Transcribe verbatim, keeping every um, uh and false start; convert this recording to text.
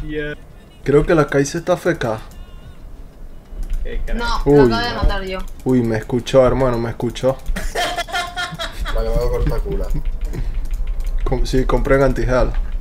Yeah. Creo que la Kai'Sa está feca. ¿Qué carajo? No, lo Uy. acabo de matar yo. Uy, me escuchó, hermano, me escuchó. Vale, me voy a cortar cula. Com sí, compré en Antijal.